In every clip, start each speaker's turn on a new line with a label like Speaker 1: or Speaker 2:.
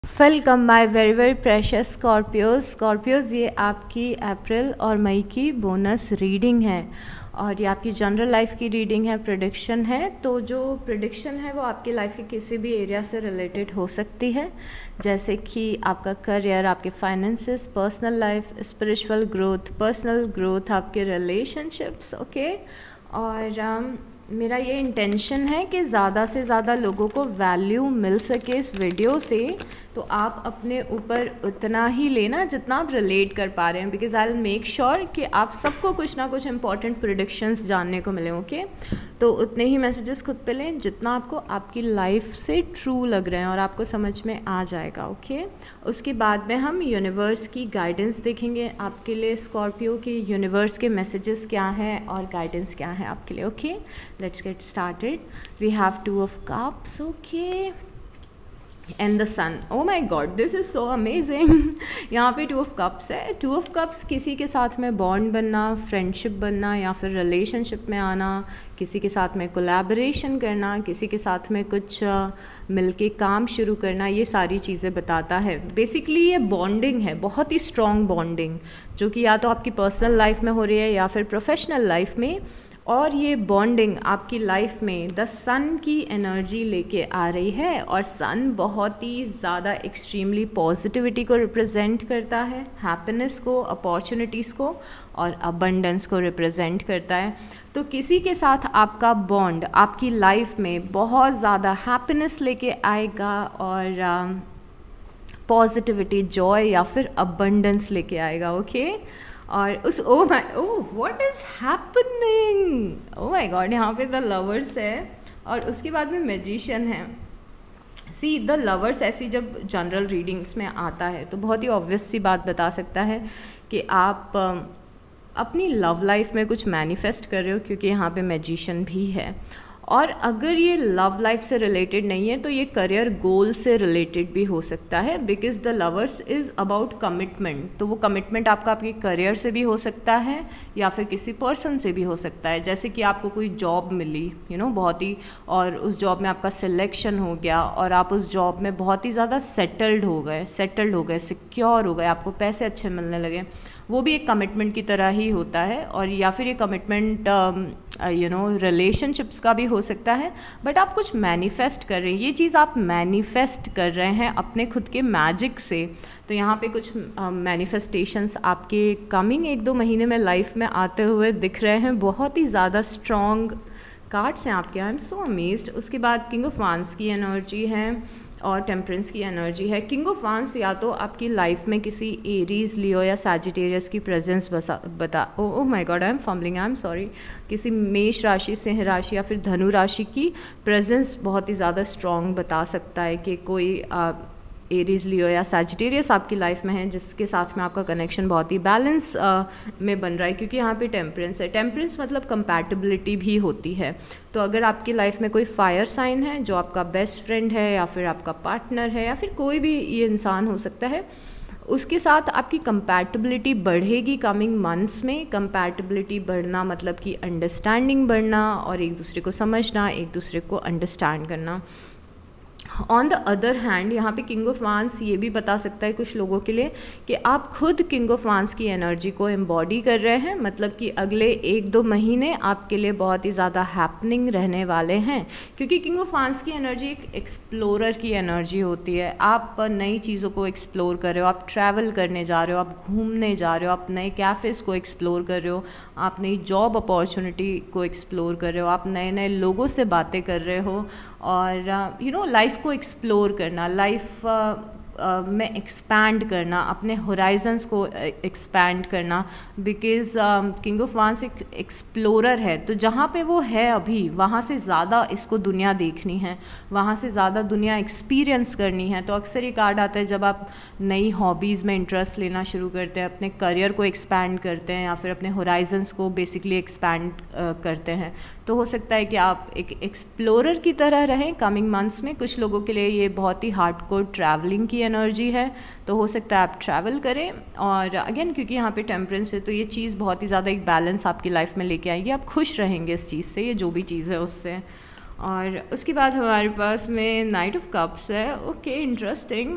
Speaker 1: Welcome my very very precious Scorpios. ये आपकी अप्रैल और मई की बोनस रीडिंग है और ये आपकी जनरल लाइफ की रीडिंग है, प्रेडिक्शन है। तो जो प्रेडिक्शन है वो आपकी लाइफ के किसी भी एरिया से रिलेटेड हो सकती है, जैसे कि आपका करियर, आपके finances, personal life, spiritual growth, personal growth, आपके रिलेशनशिप्स। ओके और मेरा ये इंटेंशन है कि ज़्यादा से ज़्यादा लोगों को वैल्यू मिल सके इस वीडियो से, तो आप अपने ऊपर उतना ही लेना जितना आप रिलेट कर पा रहे हैं, because I will make sure कि आप सबको कुछ ना कुछ इंपॉर्टेंट प्रेडिक्शंस जानने को मिले। ओके तो उतने ही मैसेजेस खुद पे लें जितना आपको आपकी लाइफ से ट्रू लग रहे हैं और आपको समझ में आ जाएगा। ओके उसके बाद में हम यूनिवर्स की गाइडेंस देखेंगे आपके लिए। स्कॉर्पियो की यूनिवर्स के मैसेजेस क्या हैं और गाइडेंस क्या है आपके लिए। Okay let's get started. We have 2 of cups. Okay and the sun. Oh my god, this is so amazing. यहाँ पे 2 of cups है। 2 of cups किसी के साथ में बॉन्ड बनना, फ्रेंडशिप बनना या फिर रिलेशनशिप में आना, किसी के साथ में कोलैबोरेशन करना, किसी के साथ में कुछ मिलके काम शुरू करना, ये सारी चीज़ें बताता है। बेसिकली ये बॉन्डिंग है, बहुत ही स्ट्रॉन्ग बॉन्डिंग, जो कि या तो आपकी पर्सनल लाइफ में हो रही है या फिर प्रोफेशनल लाइफ में। और ये बॉन्डिंग आपकी लाइफ में द सन की एनर्जी लेके आ रही है, और सन बहुत ही ज़्यादा एक्सट्रीमली पॉजिटिविटी को रिप्रेजेंट करता है, हैप्पीनेस को, अपॉर्चुनिटीज़ को और अबंडेंस को रिप्रेजेंट करता है। तो किसी के साथ आपका बॉन्ड आपकी लाइफ में बहुत ज़्यादा हैप्पीनेस लेके आएगा और पॉजिटिविटी, जॉय या फिर अबंडेंस लेके आएगा। ओके और उस what is happening, oh my god, यहाँ पे द लवर्स है और उसके बाद में मैजिशियन है। सी द लवर्स ऐसी जब जनरल रीडिंग्स में आता है तो बहुत ही ऑब्वियस सी बात बता सकता है कि आप अपनी लव लाइफ में कुछ मैनिफेस्ट कर रहे हो, क्योंकि यहाँ पे मैजिशियन भी है। और अगर ये लव लाइफ से रिलेटेड नहीं है तो ये करियर गोल से रिलेटेड भी हो सकता है, because the lovers is about commitment. तो वो कमिटमेंट आपका आपके करियर से भी हो सकता है या फिर किसी पर्सन से भी हो सकता है। जैसे कि आपको कोई जॉब मिली बहुत ही, और उस जॉब में आपका सिलेक्शन हो गया और आप उस जॉब में बहुत ही ज़्यादा सेटल्ड हो गए, सिक्योर हो गए, आपको पैसे अच्छे मिलने लगे, वो भी एक कमिटमेंट की तरह ही होता है। और या फिर ये कमिटमेंट रिलेशनशिप्स का भी हो सकता है, बट आप कुछ मैनिफेस्ट कर रहे हैं, ये चीज़ आप मैनिफेस्ट कर रहे हैं अपने खुद के मैजिक से। तो यहाँ पे कुछ मैनिफेस्टेशंस आपके कमिंग 1-2 महीने में लाइफ में आते हुए दिख रहे हैं। बहुत ही ज़्यादा स्ट्रॉन्ग कार्ड्स हैं आपके, आई एम सो अमेज्ड। उसके बाद किंग ऑफ वांड्स की एनर्जी है और टेम्परेंस की एनर्जी है। किंग ऑफ वांड्स या तो आपकी लाइफ में किसी एरीज, लियो या सैजिटेरियस की प्रेजेंस बता oh my god, I am fumbling, I am sorry. किसी मेष राशि, सिंह राशि या फिर धनु राशि की प्रेजेंस बहुत ही ज़्यादा स्ट्रॉन्ग बता सकता है कि कोई एरीज, लियो या सैजिटेरियस आपकी लाइफ में है जिसके साथ में आपका कनेक्शन बहुत ही बैलेंस में बन रहा है, क्योंकि यहाँ पे टेम्परेंस है। टेम्परेंस मतलब कंपैटिबिलिटी भी होती है। तो अगर आपकी लाइफ में कोई फायर साइन है जो आपका बेस्ट फ्रेंड है या फिर आपका पार्टनर है या फिर कोई भी ये इंसान हो सकता है, उसके साथ आपकी कंपैटिबिलिटी बढ़ेगी कमिंग मंथ्स में। कंपैटिबिलिटी बढ़ना मतलब कि अंडरस्टैंडिंग बढ़ना और एक दूसरे को समझना, एक दूसरे को अंडरस्टैंड करना। ऑन द अदर हैंड यहाँ पे किंग ऑफ वांड्स ये भी बता सकता है कुछ लोगों के लिए कि आप खुद किंग ऑफ वांड्स की एनर्जी को एम्बॉडी कर रहे हैं, मतलब कि अगले 1-2 महीने आपके लिए बहुत ही ज़्यादा हैपनिंग रहने वाले हैं, क्योंकि किंग ऑफ वांड्स की एनर्जी एक एक्सप्लोरर की एनर्जी होती है। आप नई चीज़ों को एक्सप्लोर कर रहे हो, आप ट्रैवल करने जा रहे हो, आप घूमने जा रहे हो, आप नए कैफ़ेज़ को एक्सप्लोर कर रहे हो, आप नई जॉब अपॉर्चुनिटी को एक्सप्लोर कर रहे हो, आप नए नए लोगों से बातें कर रहे हो और लाइफ को एक्सप्लोर करना, लाइफ में एक्सपैंड करना, अपने होराइजन्स को एक्सपैंड करना, बिकॉज किंग ऑफ वांड्स एक एक्सप्लोरर है। तो जहाँ पे वो है अभी, वहाँ से ज़्यादा इसको दुनिया देखनी है, वहाँ से ज़्यादा दुनिया एक्सपीरियंस करनी है। तो अक्सर ये कार्ड आता है जब आप नई हॉबीज़ में इंटरेस्ट लेना शुरू करते हैं, अपने करियर को एक्सपैंड करते हैं या फिर अपने होराइजन्स को बेसिकली एक्सपैंड करते हैं। तो हो सकता है कि आप एक एक्सप्लोरर की तरह रहें कमिंग मंथ्स में। कुछ लोगों के लिए ये बहुत ही हार्डकोर ट्रैवलिंग की एनर्जी है, तो हो सकता है आप ट्रैवल करें। और अगेन क्योंकि यहाँ पे टेम्परेंस है तो ये चीज़ बहुत ही ज़्यादा एक बैलेंस आपकी लाइफ में लेके आएगी, आप खुश रहेंगे इस चीज़ से, ये जो भी चीज़ है उससे। और उसके बाद हमारे पास में नाइट ऑफ कप्स है। Okay interesting.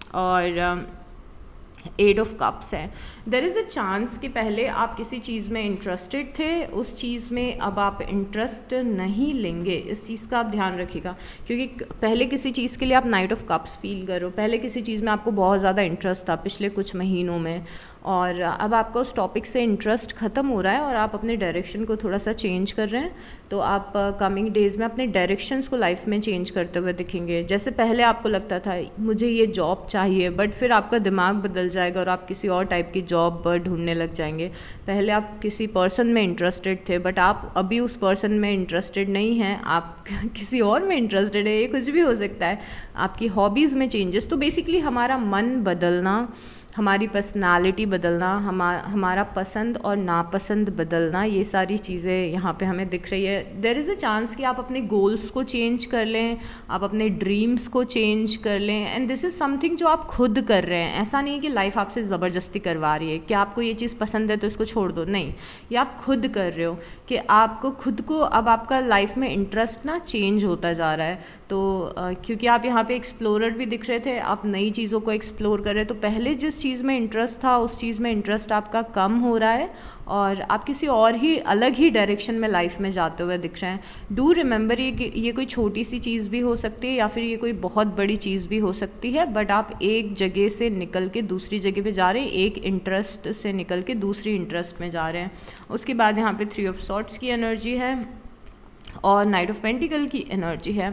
Speaker 1: और 8 ऑफ कप्स है। देयर इज़ अ चांस कि पहले आप किसी चीज़ में इंटरेस्टेड थे, उस चीज़ में अब आप इंटरेस्ट नहीं लेंगे, इस चीज़ का आप ध्यान रखिएगा। क्योंकि पहले किसी चीज़ के लिए आप नाइट ऑफ कप्स फील करो, पहले किसी चीज़ में आपको बहुत ज़्यादा इंटरेस्ट था पिछले कुछ महीनों में, और अब आपका उस टॉपिक से इंटरेस्ट ख़त्म हो रहा है और आप अपने डायरेक्शन को थोड़ा सा चेंज कर रहे हैं। तो आप कमिंग डेज़ में अपने डायरेक्शंस को लाइफ में चेंज करते हुए दिखेंगे। जैसे पहले आपको लगता था मुझे ये जॉब चाहिए, बट फिर आपका दिमाग बदल जाएगा और आप किसी और टाइप की जॉब ढूंढने लग जाएंगे। पहले आप किसी पर्सन में इंटरेस्टेड थे, बट आप अभी उस पर्सन में इंटरेस्टेड नहीं हैं, आप किसी और में इंटरेस्टेड है, ये कुछ भी हो सकता है। आपकी हॉबीज़ में चेंजेस, तो बेसिकली हमारा मन बदलना, हमारी पर्सनालिटी बदलना, हमारा पसंद और नापसंद बदलना, ये सारी चीज़ें यहाँ पे हमें दिख रही है। देयर इज़ अ चांस कि आप अपने गोल्स को चेंज कर लें, आप अपने ड्रीम्स को चेंज कर लें, एंड दिस इज़ समथिंग जो आप खुद कर रहे हैं। ऐसा नहीं है कि लाइफ आपसे ज़बरदस्ती करवा रही है कि आपको ये चीज़ पसंद है तो इसको छोड़ दो, नहीं, ये आप खुद कर रहे हो कि आपको खुद को, अब आपका लाइफ में इंटरेस्ट ना चेंज होता जा रहा है। तो क्योंकि आप यहाँ पे एक्सप्लोरर भी दिख रहे थे, आप नई चीज़ों को एक्सप्लोर कर रहे हैं, तो पहले जिस चीज़ में इंटरेस्ट था उस चीज़ में इंटरेस्ट आपका कम हो रहा है और आप किसी और ही अलग ही डायरेक्शन में लाइफ में जाते हुए दिख रहे हैं। डू रिमेंबर ये कोई छोटी सी चीज़ भी हो सकती है या फिर ये कोई बहुत बड़ी चीज़ भी हो सकती है, बट आप एक जगह से निकल के दूसरी जगह पे जा रहे हैं, एक इंटरेस्ट से निकल के दूसरी इंटरेस्ट में जा रहे हैं। उसके बाद यहाँ पे 3 ऑफ सॉर्ट्स की एनर्जी है और नाइट ऑफ पेंटिकल की एनर्जी है।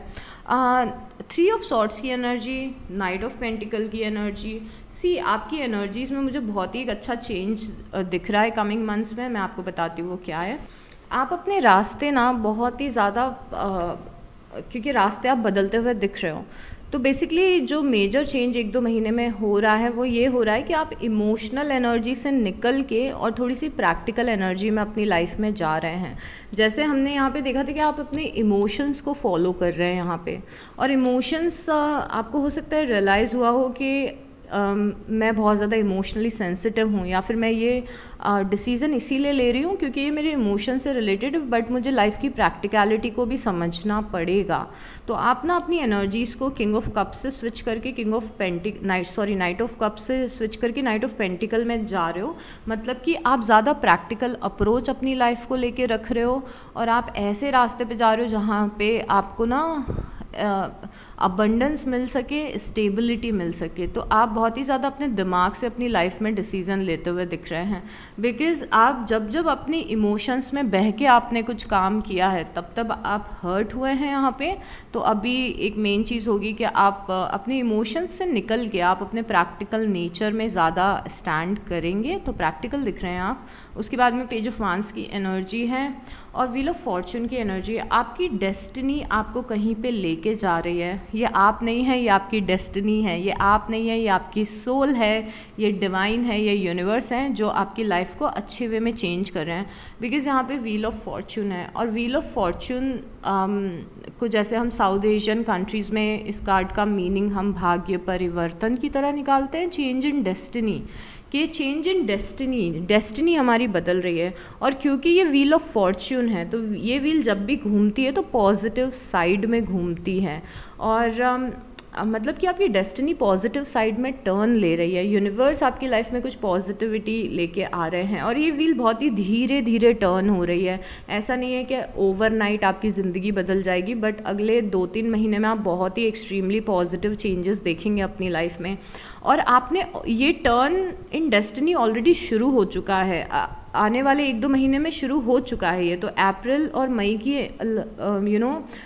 Speaker 1: 3 ऑफ सॉर्ट्स की एनर्जी, नाइट ऑफ पेंटिकल की एनर्जी, आपकी एनर्जीज़ में मुझे बहुत ही एक अच्छा चेंज दिख रहा है कमिंग मंथ्स में। मैं आपको बताती हूँ वो क्या है। आप अपने रास्ते ना बहुत ही ज़्यादा क्योंकि रास्ते आप बदलते हुए दिख रहे हो, तो बेसिकली जो मेजर चेंज 1-2 महीने में हो रहा है वो ये हो रहा है कि आप इमोशनल एनर्जी से निकल के और थोड़ी सी प्रैक्टिकल एनर्जी में अपनी लाइफ में जा रहे हैं। जैसे हमने यहाँ पे देखा था कि आप अपने इमोशंस को फॉलो कर रहे हैं यहाँ पे, और इमोशंस आपको हो सकता है रियलाइज़ हुआ हो कि मैं बहुत ज़्यादा इमोशनली सेंसिटिव हूँ, या फिर मैं ये डिसीज़न इसीलिए ले रही हूँ क्योंकि ये मेरे इमोशन से रिलेटेड, बट मुझे लाइफ की प्रैक्टिकलिटी को भी समझना पड़ेगा। तो आप ना अपनी एनर्जीज़ को किंग ऑफ कप से स्विच करके नाइट ऑफ कप से स्विच करके नाइट ऑफ पेंटिकल में जा रहे हो। मतलब कि आप ज़्यादा प्रैक्टिकल अप्रोच अपनी लाइफ को लेके रख रहे हो और आप ऐसे रास्ते पे जा रहे हो जहाँ पे आपको ना अबंडेंस मिल सके, स्टेबिलिटी मिल सके। तो आप बहुत ही ज़्यादा अपने दिमाग से अपनी लाइफ में डिसीज़न लेते हुए दिख रहे हैं, बिकॉज़ आप जब अपनी इमोशंस में बह के आपने कुछ काम किया है तब आप हर्ट हुए हैं यहाँ पे। तो अभी एक मेन चीज़ होगी कि आप अपने इमोशंस से निकल के आप अपने प्रैक्टिकल नेचर में ज़्यादा स्टैंड करेंगे, तो प्रैक्टिकल दिख रहे हैं आप। उसके बाद में पेज ऑफ वांस की एनर्जी है और व्हील ऑफ फॉर्चून की एनर्जी है। आपकी डेस्टिनी आपको कहीं पे लेके जा रही है। ये आप नहीं है, ये आपकी डेस्टिनी है। ये आप नहीं है, ये आपकी सोल है, ये डिवाइन है, ये यूनिवर्स है जो आपकी लाइफ को अच्छे वे में चेंज कर रहे हैं। बिकॉज यहाँ पे व्हील ऑफ फॉर्चून है, और व्हील ऑफ फॉर्चून को जैसे हम साउथ एशियन कंट्रीज़ में इस कार्ड का मीनिंग हम भाग्य परिवर्तन की तरह निकालते हैं, चेंज इन डेस्टिनी, कि चेंज इन डेस्टिनी हमारी बदल रही है। और क्योंकि ये व्हील ऑफ फॉर्च्यून है तो ये व्हील जब भी घूमती है तो पॉजिटिव साइड में घूमती है, और मतलब कि आपकी डेस्टिनी पॉजिटिव साइड में टर्न ले रही है। यूनिवर्स आपकी लाइफ में कुछ पॉजिटिविटी लेके आ रहे हैं और ये व्हील बहुत ही धीरे धीरे टर्न हो रही है। ऐसा नहीं है कि ओवरनाइट आपकी ज़िंदगी बदल जाएगी, बट अगले 2-3 महीने में आप बहुत ही एक्सट्रीमली पॉजिटिव चेंजेस देखेंगे अपनी लाइफ में। और आपने ये टर्न इन डेस्टिनी ऑलरेडी शुरू हो चुका है, आने वाले 1-2 महीने में शुरू हो चुका है ये। तो अप्रैल और मई की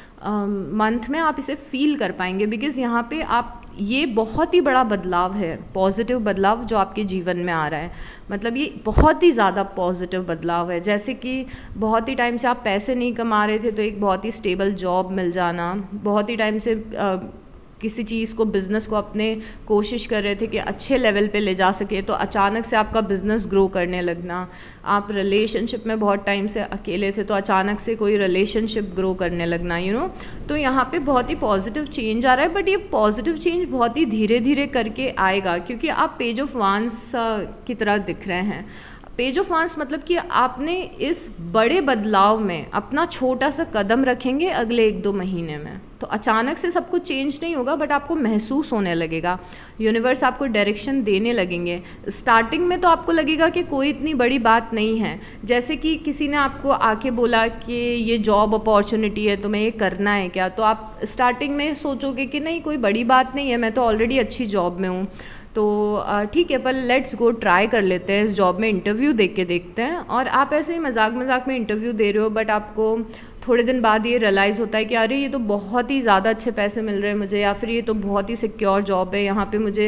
Speaker 1: मंथ में आप इसे फील कर पाएंगे, बिकॉज़ यहाँ पे आप ये बहुत ही बड़ा बदलाव है, पॉजिटिव बदलाव जो आपके जीवन में आ रहा है। मतलब ये बहुत ही ज़्यादा पॉजिटिव बदलाव है। जैसे कि बहुत ही टाइम से आप पैसे नहीं कमा रहे थे तो एक बहुत ही स्टेबल जॉब मिल जाना, बहुत ही टाइम से किसी चीज़ को, बिज़नेस को अपने कोशिश कर रहे थे कि अच्छे लेवल पे ले जा सके, तो अचानक से आपका बिज़नेस ग्रो करने लगना। आप रिलेशनशिप में बहुत टाइम से अकेले थे तो अचानक से कोई रिलेशनशिप ग्रो करने लगना, तो यहाँ पे बहुत ही पॉजिटिव चेंज आ रहा है। बट ये पॉजिटिव चेंज बहुत ही धीरे धीरे करके आएगा, क्योंकि आप पेज ऑफ वांस की तरह दिख रहे हैं। पेज ऑफ वांस मतलब कि आपने इस बड़े बदलाव में अपना छोटा सा कदम रखेंगे अगले 1-2 महीने में, तो अचानक से सब कुछ चेंज नहीं होगा, बट आपको महसूस होने लगेगा, यूनिवर्स आपको डायरेक्शन देने लगेंगे। स्टार्टिंग में तो आपको लगेगा कि कोई इतनी बड़ी बात नहीं है, जैसे कि किसी ने आपको आके बोला कि ये जॉब अपॉर्चुनिटी है, तुम्हें ये करना है क्या, तो आप स्टार्टिंग में सोचोगे कि नहीं कोई बड़ी बात नहीं है, मैं तो ऑलरेडी अच्छी जॉब में हूँ, तो ठीक है पर लेट्स गो ट्राई कर लेते हैं, इस जॉब में इंटरव्यू दे के देखते हैं। और आप ऐसे ही मजाक मजाक में इंटरव्यू दे रहे हो, बट आपको थोड़े दिन बाद ये रियलाइज़ होता है कि अरे ये तो बहुत ही ज़्यादा अच्छे पैसे मिल रहे हैं मुझे, या फिर ये तो बहुत ही सिक्योर जॉब है, यहाँ पे मुझे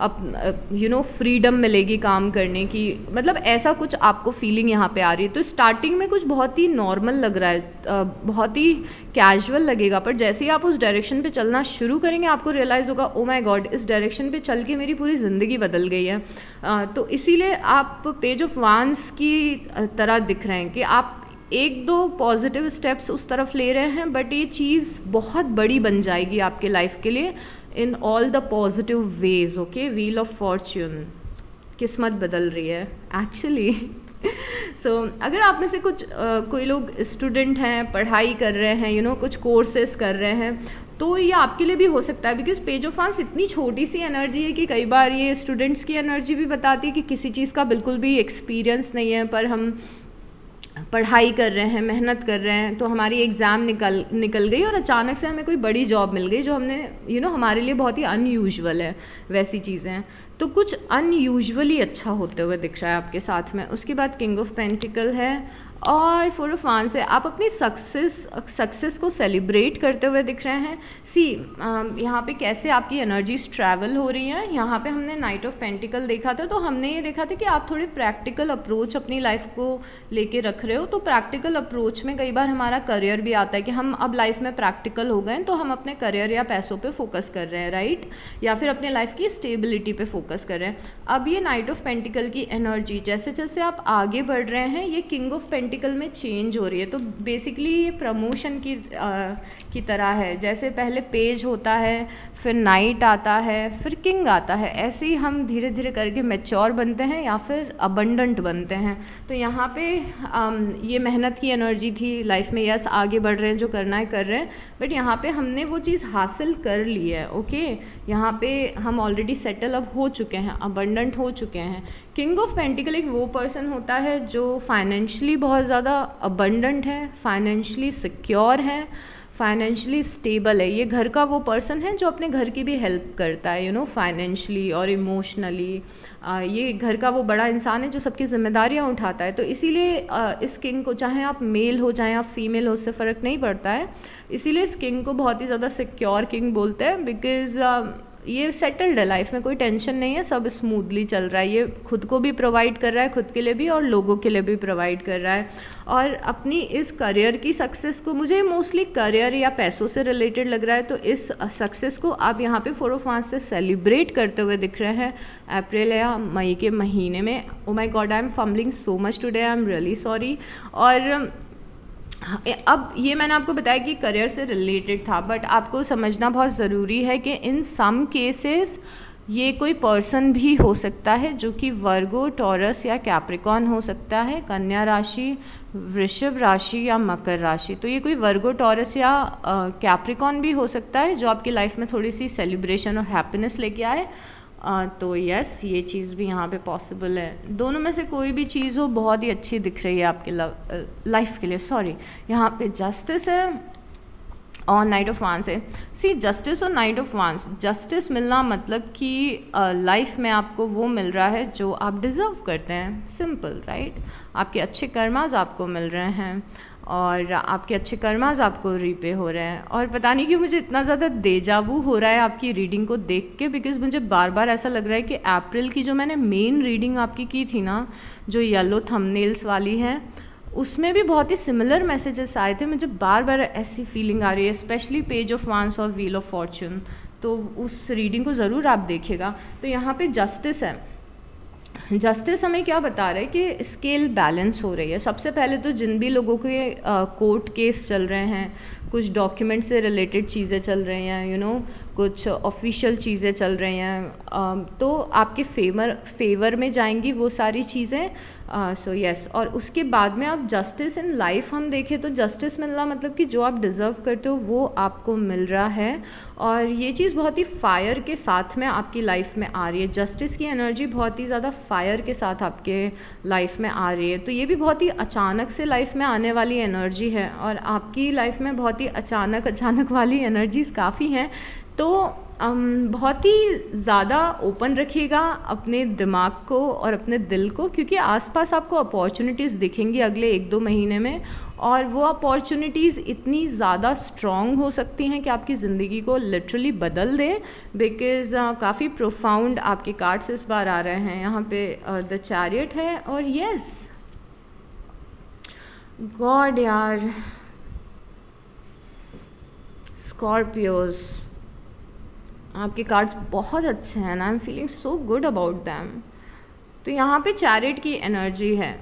Speaker 1: अब फ्रीडम मिलेगी काम करने की, मतलब ऐसा कुछ आपको फीलिंग यहाँ पे आ रही है। तो स्टार्टिंग में कुछ बहुत ही नॉर्मल लग रहा है, बहुत ही कैजुअल लगेगा, पर जैसे ही आप उस डायरेक्शन पे चलना शुरू करेंगे आपको रियलाइज़ होगा ओ माय गॉड, इस डायरेक्शन पे चल के मेरी पूरी ज़िंदगी बदल गई है। तो इसीलिए आप पेज ऑफ वांस की तरह दिख रहे हैं कि आप 1-2 पॉजिटिव स्टेप्स उस तरफ ले रहे हैं, बट ये चीज़ बहुत बड़ी बन जाएगी आपके लाइफ के लिए in all the positive ways. Okay, wheel of fortune, किस्मत बदल रही है एक्चुअली। सो अगर आप में से कोई लोग स्टूडेंट हैं, पढ़ाई कर रहे हैं, कुछ कोर्सेस कर रहे हैं, तो ये आपके लिए भी हो सकता है, बिकॉज पेज ऑफ वांस इतनी छोटी सी एनर्जी है कि कई बार ये स्टूडेंट्स की एनर्जी भी बताती है कि किसी चीज़ का बिल्कुल भी एक्सपीरियंस नहीं है, पर हम पढ़ाई कर रहे हैं, मेहनत कर रहे हैं, तो हमारी एग्ज़ाम निकल गई और अचानक से हमें कोई बड़ी जॉब मिल गई जो हमने हमारे लिए बहुत ही अनयूजुअल है, वैसी चीज़ें। तो कुछ अनयूजुअली अच्छा होते हुए दिख रहा है आपके साथ में। उसके बाद किंग ऑफ पेंटिकल है और 4 ऑफ वांस है। आप अपनी सक्सेस को सेलिब्रेट करते हुए दिख रहे हैं। यहाँ पे कैसे आपकी एनर्जीज ट्रैवल हो रही हैं। यहाँ पे हमने नाइट ऑफ पेंटिकल देखा था, तो हमने ये देखा था कि आप थोड़े प्रैक्टिकल अप्रोच अपनी लाइफ को लेके रख रहे हो। तो प्रैक्टिकल अप्रोच में कई बार हमारा करियर भी आता है कि हम अब लाइफ में प्रैक्टिकल हो गए, तो हम अपने करियर या पैसों पे फोकस कर रहे हैं, राइट, या फिर अपने लाइफ की स्टेबिलिटी पे फोकस कर रहे हैं। अब ये नाइट ऑफ पेंटिकल की एनर्जी जैसे जैसे आप आगे बढ़ रहे हैं, ये किंग ऑफ पेंटिकल में चेंज हो रही है। तो बेसिकली ये प्रमोशन की तरह है। जैसे पहले पेज होता है, फिर नाइट आता है, फिर किंग आता है, ऐसे ही हम धीरे धीरे करके मैच्योर बनते हैं या फिर अबंडेंट बनते हैं। तो यहाँ पे ये मेहनत की एनर्जी थी लाइफ में, यस आगे बढ़ रहे हैं, जो करना है कर रहे हैं, बट यहाँ पे हमने वो चीज़ हासिल कर ली है। ओके, यहाँ पे हम ऑलरेडी सेटल अप हो चुके हैं, अबंडेंट हो चुके हैं। किंग ऑफ पेंटिकल एक वो पर्सन होता है जो फाइनेंशियली बहुत ज़्यादा अबंडेंट है, फाइनेंशियली सिक्योर है, फाइनेंशियली स्टेबल है। ये घर का वो पर्सन है जो अपने घर की भी हेल्प करता है, फाइनेंशियली और इमोशनली। ये घर का वो बड़ा इंसान है जो सबकी जिम्मेदारियां उठाता है। तो इसीलिए इस किंग को, चाहे आप मेल हो चाहे आप फीमेल हो, उससे फ़र्क नहीं पड़ता है, इसीलिए इस किंग को बहुत ही ज़्यादा सिक्योर किंग बोलते हैं। बिकॉज़ ये सेटल्ड है, लाइफ में कोई टेंशन नहीं है, सब स्मूथली चल रहा है। ये खुद को भी प्रोवाइड कर रहा है, खुद के लिए भी और लोगों के लिए भी प्रोवाइड कर रहा है। और अपनी इस करियर की सक्सेस को, मुझे मोस्टली करियर या पैसों से रिलेटेड लग रहा है, तो इस सक्सेस को आप यहाँ पे 4 ऑफ वांस से सेलिब्रेट करते हुए दिख रहे हैं अप्रैल या मई के महीने में। Oh my god, I am fumbling so much today, I am really sorry. और अब ये मैंने आपको बताया कि करियर से रिलेटेड था, बट आपको समझना बहुत ज़रूरी है कि इन सम केसेस ये कोई पर्सन भी हो सकता है जो कि वर्गो, टॉरस या कैप्रिकॉन हो सकता है, कन्या राशि, वृषभ राशि या मकर राशि। तो ये कोई वर्गो, टॉरस या कैप्रिकॉन भी हो सकता है जो आपकी लाइफ में थोड़ी सी सेलिब्रेशन और हैप्पीनेस लेके आए। तो यस, ये चीज़ भी यहाँ पे पॉसिबल है। दोनों में से कोई भी चीज़ हो, बहुत ही अच्छी दिख रही है आपके लाइफ के लिए। सॉरी, यहाँ पे जस्टिस है और नाइट ऑफ वांस है। जस्टिस और नाइट ऑफ वांस, जस्टिस मिलना मतलब कि लाइफ में आपको वो मिल रहा है जो आप डिज़र्व करते हैं, सिंपल, राइट। आपके अच्छे कर्मास आपको मिल रहे हैं और आपके अच्छे कर्मास आपको रीपे हो रहे हैं। और पता नहीं क्यों मुझे इतना ज़्यादा देजावू हो रहा है आपकी रीडिंग को देख के, बिकॉज मुझे बार बार ऐसा लग रहा है कि अप्रैल की जो मैंने मेन रीडिंग आपकी की थी ना, जो येलो थंबनेल्स वाली है, उसमें भी बहुत ही सिमिलर मैसेजेस आए थे। मुझे बार बार ऐसी फीलिंग आ रही है, स्पेशली पेज ऑफ वांस और व्हील ऑफ फॉर्च्यून। तो उस रीडिंग को ज़रूर आप देखिएगा। तो यहाँ पे जस्टिस है। जस्टिस हमें क्या बता रहा है कि स्केल बैलेंस हो रही है। सबसे पहले तो जिन भी लोगों के कोर्ट केस चल रहे हैं, कुछ डॉक्यूमेंट से रिलेटेड चीज़ें चल रही हैं, कुछ ऑफिशियल चीज़ें चल रही हैं, तो आपके फेवर में जाएंगी वो सारी चीज़ें। सो यस, और उसके बाद में आप जस्टिस इन लाइफ हम देखें तो जस्टिस मिलना मतलब कि जो आप डिज़र्व करते हो वो आपको मिल रहा है, और ये चीज़ बहुत ही फायर के साथ में आपकी लाइफ में आ रही है। जस्टिस की एनर्जी बहुत ही ज़्यादा फायर के साथ आपके लाइफ में आ रही है, तो ये भी बहुत ही अचानक से लाइफ में आने वाली एनर्जी है, और आपकी लाइफ में बहुत ही अचानक वाली एनर्जीज काफ़ी हैं। तो बहुत ही ज़्यादा ओपन रखिएगा अपने दिमाग को और अपने दिल को, क्योंकि आसपास आपको अपॉर्चुनिटीज़ दिखेंगी अगले 1-2 महीने में, और वो अपॉर्चुनिटीज़ इतनी ज़्यादा स्ट्रॉन्ग हो सकती हैं कि आपकी ज़िंदगी को लिटरली बदल दें। बिकॉज़ काफ़ी प्रोफाउंड आपके कार्ड्स इस बार आ रहे हैं। यहाँ पे द चैरियट है, और यस गॉड यार, स्कॉर्पियोज आपके कार्ड्स बहुत अच्छे हैं, I am feeling so good about them. तो यहाँ पे चैरियट की एनर्जी है,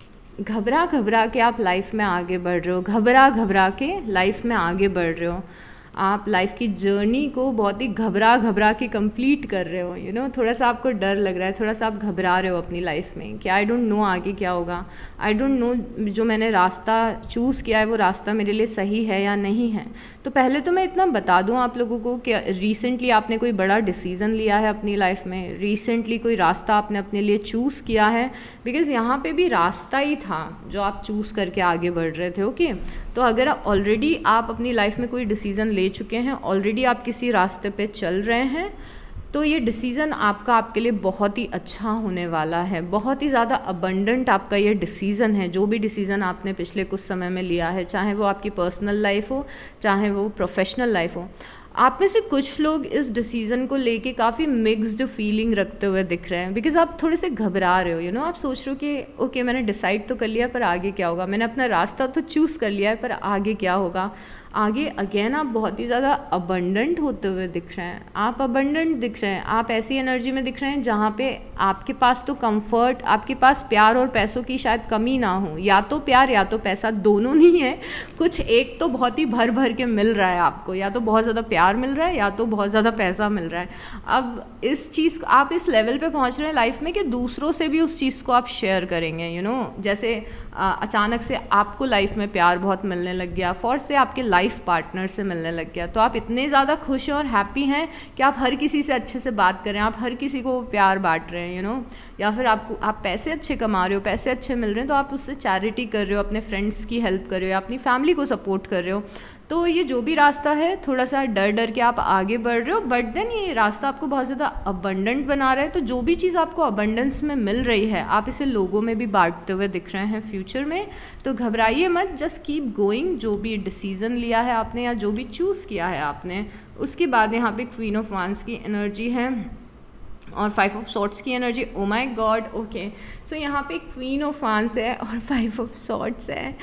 Speaker 1: घबरा के आप लाइफ में आगे बढ़ रहे हो, घबरा के लाइफ में आगे बढ़ रहे हो। आप लाइफ की जर्नी को बहुत ही घबरा के कंप्लीट कर रहे हो, यू नो। थोड़ा सा आपको डर लग रहा है, थोड़ा सा आप घबरा रहे हो अपनी लाइफ में कि आई डोंट नो आगे क्या होगा, आई डोंट नो जो मैंने रास्ता चूज़ किया है वो रास्ता मेरे लिए सही है या नहीं है। तो पहले तो मैं इतना बता दूं आप लोगों को कि रिसेंटली आपने कोई बड़ा डिसीज़न लिया है अपनी लाइफ में, रिसेंटली कोई रास्ता आपने अपने लिए चूज़ किया है, बिकॉज़ यहाँ पे भी रास्ता ही था जो आप चूज़ करके आगे बढ़ रहे थे। ओके, तो अगर ऑलरेडी आप अपनी लाइफ में कोई डिसीज़न ले चुके हैं, ऑलरेडी आप किसी रास्ते पे चल रहे हैं, तो ये डिसीज़न आपके लिए बहुत ही अच्छा होने वाला है, बहुत ही ज़्यादा अबंडेंट आपका ये डिसीज़न है। जो भी डिसीज़न आपने पिछले कुछ समय में लिया है, चाहे वो आपकी पर्सनल लाइफ हो, चाहे वो प्रोफेशनल लाइफ हो, आप में से कुछ लोग इस डिसीज़न को लेके काफ़ी मिक्स्ड फीलिंग रखते हुए दिख रहे हैं, बिकॉज आप थोड़े से घबरा रहे हो, यू नो। आप सोच रहे हो कि ओके मैंने डिसाइड तो कर लिया, पर आगे क्या होगा, मैंने अपना रास्ता तो चूज़ कर लिया है, पर आगे क्या होगा। आगे अगेन आप बहुत ही ज़्यादा अबंडेंट होते हुए दिख रहे हैं, आप अबंडेंट दिख रहे हैं, आप ऐसी एनर्जी में दिख रहे हैं जहाँ पे आपके पास तो कंफर्ट, आपके पास प्यार और पैसों की शायद कमी ना हो, या तो प्यार या तो पैसा, दोनों नहीं है, कुछ एक तो बहुत ही भर के मिल रहा है आपको, या तो बहुत ज़्यादा प्यार मिल रहा है या तो बहुत ज़्यादा पैसा मिल रहा है। अब इस चीज़ आप इस लेवल पे पहुँच रहे हैं लाइफ में कि दूसरों से भी उस चीज़ को आप शेयर करेंगे, यू नो। जैसे अचानक से आपको लाइफ में प्यार बहुत मिलने लग गया, फॉर से आपके लाइफ पार्टनर से मिलने लग गया, तो आप इतने ज़्यादा खुश हैं और हैप्पी हैं कि आप हर किसी से अच्छे से बात करें, आप हर किसी को प्यार बांट रहे हैं, यू नो। या फिर आप पैसे अच्छे कमा रहे हो, पैसे अच्छे मिल रहे हैं, तो आप उससे चैरिटी कर रहे हो, अपने फ्रेंड्स की हेल्प कर रहे हो, या अपनी फैमिली को सपोर्ट कर रहे हो। तो ये जो भी रास्ता है, थोड़ा सा डर के आप आगे बढ़ रहे हो, बट देन ये रास्ता आपको बहुत ज़्यादा अबंडेंट बना रहा है। तो जो भी चीज़ आपको अबंडेंस में मिल रही है, आप इसे लोगों में भी बांटते हुए दिख रहे हैं फ्यूचर में। तो घबराइए मत, जस्ट कीप गोइंग। जो भी डिसीज़न लिया है आपने या जो भी चूज़ किया है आपने, उसके बाद यहाँ पे क्वीन ऑफ वांड्स की एनर्जी है और 5 ऑफ सॉर्ड्स की energy. Oh my god, okay. So यहाँ पे क्वीन ऑफ वांड्स है और 5 ऑफ सॉर्ड्स है।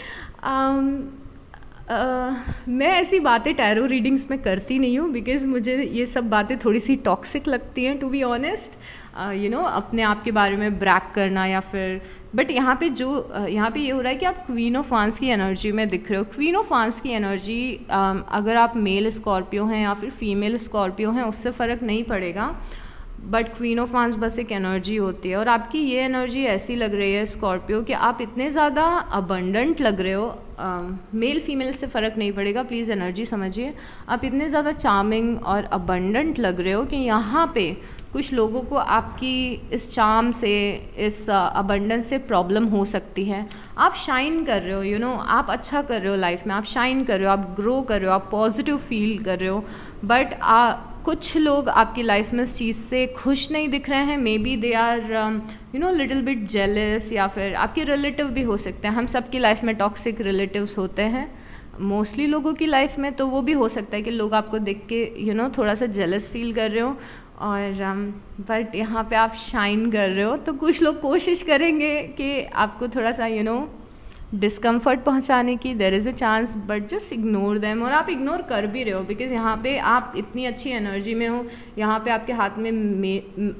Speaker 1: मैं ऐसी बातें टैरो रीडिंग्स में करती नहीं हूँ, बिकॉज़ मुझे ये सब बातें थोड़ी सी टॉक्सिक लगती हैं, to be honest, you know. अपने आप के बारे में ब्रैग करना या फिर, बट यहाँ पे ये हो रहा है कि आप क्वीन ऑफ वांड्स की एनर्जी में दिख रहे हो। क्वीन ऑफ वांड्स की एनर्जी, अगर आप मेल स्कॉर्पियो हैं या फिर फीमेल स्कॉर्पियो हैं, उससे फ़र्क नहीं पड़ेगा, बट क्वीन ऑफ वांड्स बस एक एनर्जी होती है। और आपकी ये एनर्जी ऐसी लग रही है स्कॉर्पियो कि आप इतने ज़्यादा अबंडेंट लग रहे हो, मेल फीमेल से फ़र्क नहीं पड़ेगा, प्लीज़ एनर्जी समझिए। आप इतने ज़्यादा चार्मिंग और अबंडेंट लग रहे हो कि यहाँ पे कुछ लोगों को आपकी इस चार्म से, इस अबंडेंस से प्रॉब्लम हो सकती है। आप शाइन कर रहे हो, यू नो, आप अच्छा कर रहे हो लाइफ में, आप शाइन कर रहे हो, आप ग्रो कर रहे हो, आप पॉजिटिव फील कर रहे हो, बट कुछ लोग आपकी लाइफ में इस चीज़ से खुश नहीं दिख रहे हैं। Maybe they are you know little bit jealous, या फिर आपके रिलेटिव भी हो सकते हैं। हम सबकी लाइफ में टॉक्सिक रिलेटिव्स होते हैं मोस्टली लोगों की लाइफ में, तो वो भी हो सकता है कि लोग आपको देख के यू नो थोड़ा सा जेलस फील कर रहे हो। और बट यहाँ पे आप शाइन कर रहे हो, तो कुछ लोग कोशिश करेंगे कि आपको थोड़ा सा यू नो डिस्कम्फर्ट पहुंचाने की, there is a chance, but just ignore them. और आप इग्नोर कर भी रहे हो, बिकॉज यहाँ पे आप इतनी अच्छी एनर्जी में हो, यहाँ पे आपके हाथ में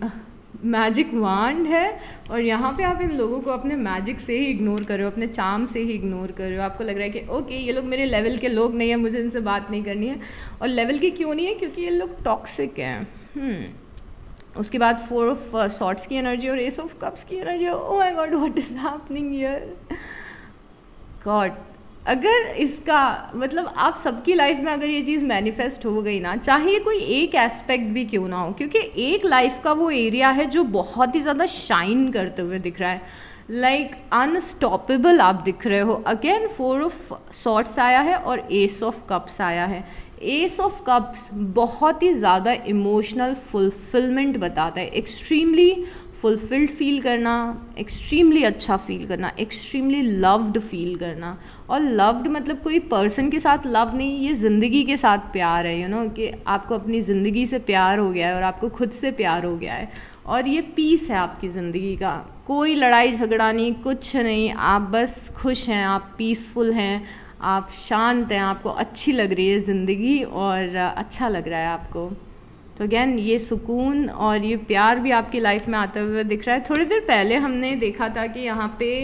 Speaker 1: मैजिक वांड है, और यहाँ पे आप इन लोगों को अपने मैजिक से ही इग्नोर कर रहे हो, अपने चार्म से ही इग्नोर कर रहे हो। आपको लग रहा है कि ओके ये लोग मेरे लेवल के लोग नहीं है, मुझे इनसे बात नहीं करनी है। और लेवल की क्यों नहीं है? क्योंकि ये लोग टॉक्सिक हैं। उसके बाद 4 ऑफ सॉर्ट्स की एनर्जी और एस ऑफ कप्स की energy. Oh my god, what is happening here god. अगर इसका मतलब आप सबकी लाइफ में अगर ये चीज़ मैनिफेस्ट हो गई ना, चाहे कोई एक एस्पेक्ट भी क्यों ना हो, क्योंकि एक लाइफ का वो एरिया है जो बहुत ही ज़्यादा शाइन करते हुए दिख रहा है, लाइक अनस्टॉपेबल आप दिख रहे हो। अगेन 4 ऑफ सॉर्ट्स आया है और एस ऑफ कप्स आया है। एस ऑफ कप्स बहुत ही ज़्यादा इमोशनल फुलफिलमेंट बताता है, एक्सट्रीमली फुलफिल्ड फील करना, एक्सट्रीमली अच्छा फील करना, एक्सट्रीमली लव्ड फील करना। और लव्ड मतलब कोई पर्सन के साथ लव नहीं, ये ज़िंदगी के साथ प्यार है, कि आपको अपनी ज़िंदगी से प्यार हो गया है और आपको खुद से प्यार हो गया है, और ये पीस है आपकी ज़िंदगी का। कोई लड़ाई झगड़ा नहीं, कुछ नहीं, आप बस खुश हैं, आप पीसफुल हैं, आप शांत हैं, आपको अच्छी लग रही है ज़िंदगी और अच्छा लग रहा है आपको। तो अगेन ये सुकून और ये प्यार भी आपकी लाइफ में आते हुए दिख रहा है। थोड़ी देर पहले हमने देखा था कि यहाँ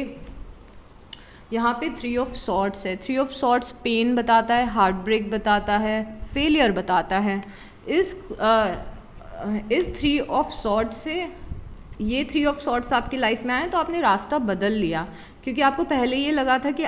Speaker 1: पे 3 ऑफ सॉर्ट्स है। 3 ऑफ सॉर्ट्स पेन बताता है, हार्ट ब्रेक बताता है, फेलियर बताता है। इस 3 ऑफ सॉर्ट्स से, ये 3 ऑफ सॉर्ट्स आपकी लाइफ में आए तो आपने रास्ता बदल लिया, क्योंकि आपको पहले ये लगा था कि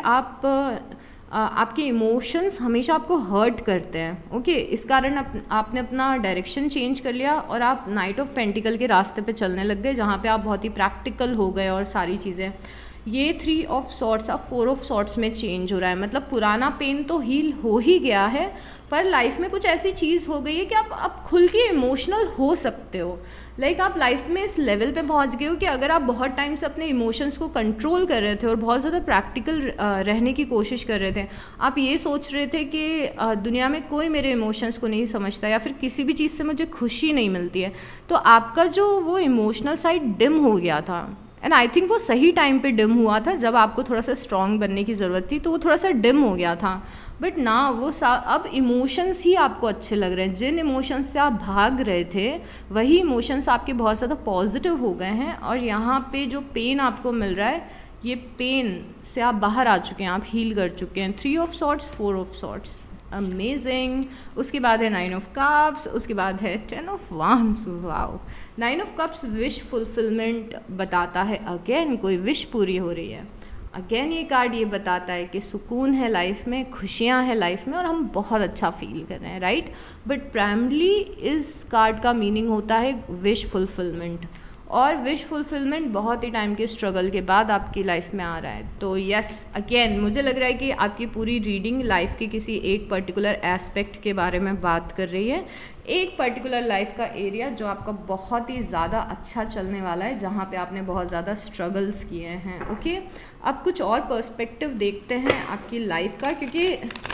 Speaker 1: आपके इमोशंस हमेशा आपको हर्ट करते हैं। ओके, इस कारण आपने अपना डायरेक्शन चेंज कर लिया और आप नाइट ऑफ पेंटिकल के रास्ते पे चलने लग गए, जहाँ पे आप बहुत ही प्रैक्टिकल हो गए और सारी चीज़ें। ये 3 ऑफ सॉर्ट्स अब 4 ऑफ सॉर्ट्स में चेंज हो रहा है। मतलब पुराना पेन तो हील हो ही गया है, पर लाइफ में कुछ ऐसी चीज़ हो गई है कि आप खुल के इमोशनल हो सकते हो। लाइक आप लाइफ में इस लेवल पे पहुंच गए हो कि अगर आप बहुत टाइम से अपने इमोशंस को कंट्रोल कर रहे थे और बहुत ज़्यादा प्रैक्टिकल रहने की कोशिश कर रहे थे, आप ये सोच रहे थे कि दुनिया में कोई मेरे इमोशंस को नहीं समझता या फिर किसी भी चीज़ से मुझे खुशी नहीं मिलती है, तो आपका जो वो इमोशनल साइड डिम हो गया था। एंड आई थिंक वो सही टाइम पे डिम हुआ था, जब आपको थोड़ा सा स्ट्रॉन्ग बनने की ज़रूरत थी, तो वो थोड़ा सा डिम हो गया था। बट ना वो अब इमोशंस ही आपको अच्छे लग रहे हैं। जिन इमोशंस से आप भाग रहे थे वही इमोशंस आपके बहुत ज़्यादा पॉजिटिव हो गए हैं, और यहाँ पे जो पेन आपको मिल रहा है, ये पेन से आप बाहर आ चुके हैं, आप हील कर चुके हैं। 3 of swords, 4 of swords, amazing. उसके बाद है 9 ऑफ कप्स, उसके बाद है 10 of wands. Wow, 9 of cups wish fulfilment बताता है। अगेन कोई विश पूरी हो रही है। अगेन ये कार्ड ये बताता है कि सुकून है लाइफ में, खुशियाँ हैं लाइफ में, और हम बहुत अच्छा फील कर रहे हैं, राइट। बट प्राइमरली इस कार्ड का मीनिंग होता है विश फुलफिलमेंट, और विश फुलफिलमेंट बहुत ही टाइम के स्ट्रगल के बाद आपकी लाइफ में आ रहा है। तो यस, अगेन मुझे लग रहा है कि आपकी पूरी रीडिंग लाइफ के किसी एक पर्टिकुलर एस्पेक्ट के बारे में बात कर रही है, एक पर्टिकुलर लाइफ का एरिया जो आपका बहुत ही ज़्यादा अच्छा चलने वाला है, जहाँ पे आपने बहुत ज़्यादा स्ट्रगल्स किए हैं। ओके, अब कुछ और पर्सपेक्टिव देखते हैं आपकी लाइफ का, क्योंकि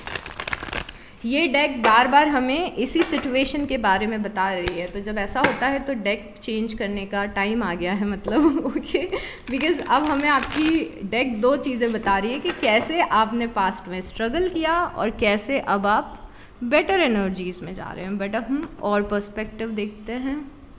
Speaker 1: ये डेक बार बार हमें इसी सिचुएशन के बारे में बता रही है। तो जब ऐसा होता है तो डेक चेंज करने का टाइम आ गया है, मतलब ओके, बिकॉज अब हमें आपकी डेक 2 चीज़ें बता रही है कि कैसे आपने पास्ट में स्ट्रगल किया और कैसे अब आप बेटर एनर्जीज में जा रहे हैं। बट अब हम और पर्सपेक्टिव देखते हैं,